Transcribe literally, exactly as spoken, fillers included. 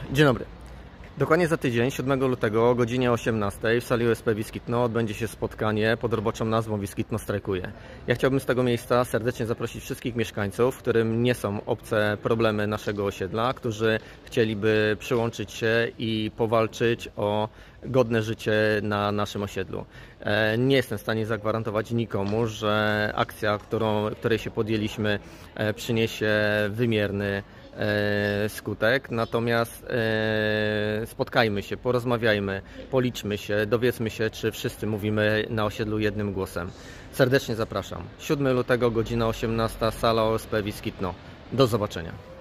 Dzień dobry. Dokładnie za tydzień, siódmego lutego o godzinie osiemnastej w sali O S P Wiskitno odbędzie się spotkanie pod roboczą nazwą Wiskitno strajkuje. Ja chciałbym z tego miejsca serdecznie zaprosić wszystkich mieszkańców, którym nie są obce problemy naszego osiedla, którzy chcieliby przyłączyć się i powalczyć o godne życie na naszym osiedlu. Nie jestem w stanie zagwarantować nikomu, że akcja, którą, której się podjęliśmy, przyniesie wymierny skutek, natomiast spotkajmy się, porozmawiajmy, policzmy się, dowiedzmy się, czy wszyscy mówimy na osiedlu jednym głosem. Serdecznie zapraszam. siódmego lutego, godzina osiemnasta, sala O S P Wiskitno. Do zobaczenia.